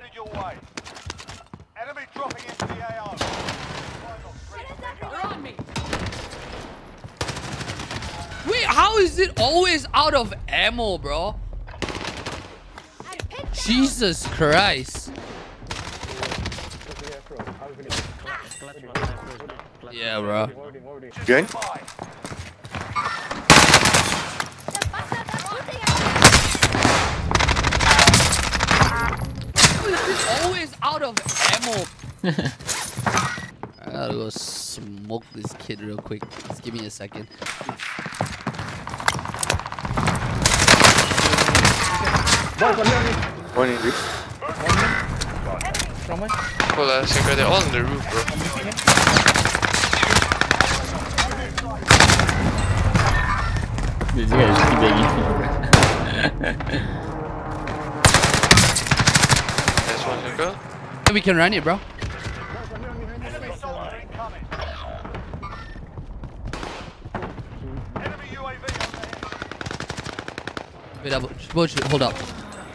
headed your way. Enemy dropping into the AO. They're on me. Wait, how is it always out of ammo, bro? Jesus Christ. Yeah, bro. Gang? It's always out of ammo. I gotta go smoke this kid real quick. Just give me a second. One in this. Well, I think they're all on the roof, bro. These guys keep begging. There's one to go. Yeah, we can run it, bro. Enemy soldier incoming. Enemy UAV on the Wait up, hold up.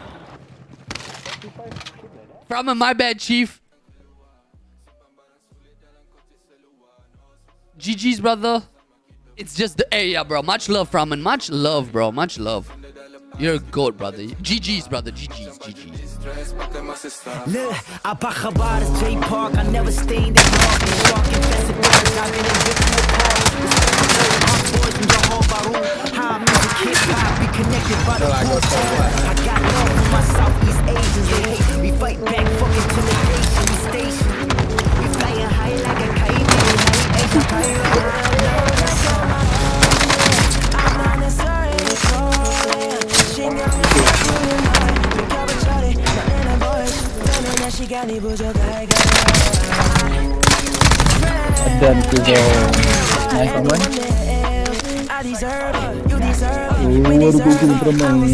From my bad, chief. GG's, brother. It's just the area, bro. Much love, Framan. Much love, bro. Much love. You're a goat, brother. GG's, brother. GG's. Look, I bought Chabad at J Park. I never stayed at Park. Walking fast bars. I've been in different parts. Our boys in your whole barroom. How music hip hop be connected by the whole I got love for my Southeast Asians. They hate. We fight back, fuck intimidation. We station. We flying high like a kite. I'm not necessarily calling. She got me Dan to the nice one. I deserve it, you deserve it. We deserve it.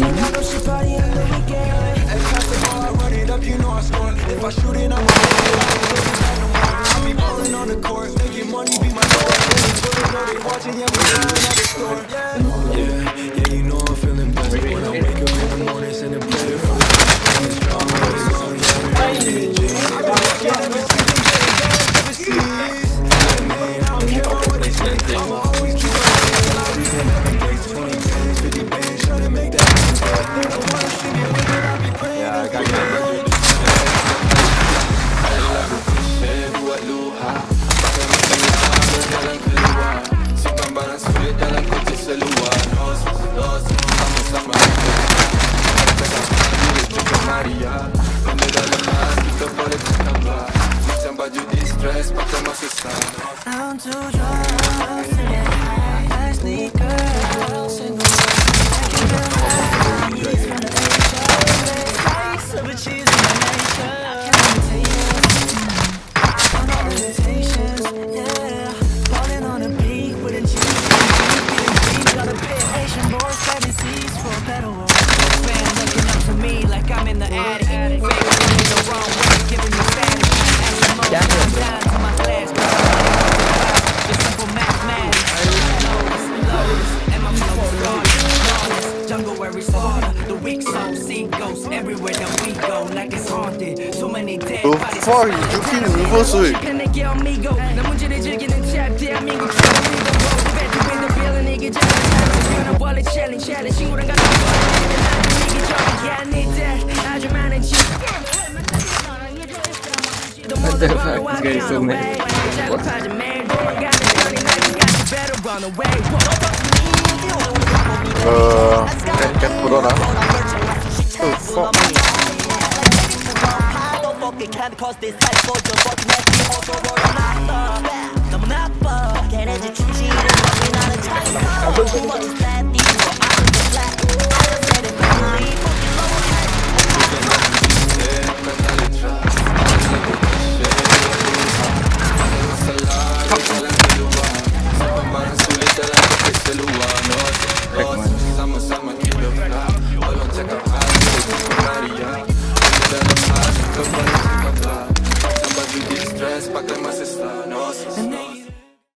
If I shoot it, I'm balling on the court, making money be my watching you yeah, you know I'm feeling blessed when I wake up in the morning, send a prayer for I'm too drunk to get high. I sneak girls and go but she's my nature. Yeah, falling on a peak with a cheese. Got a bit Asian boys, 7 C's for a better world. Fan looking up to me like I'm in the attic. Fake the wrong way, giving me static. Down to my class. Just simple mathematics. And my flow is jungle where we slaughter. The weak soul, see ghosts everywhere that we go. Like it's haunted. So many dead bodies. The fuck, you can reverse it. What the fuck? This guy is so mad. Can put on oh fuck.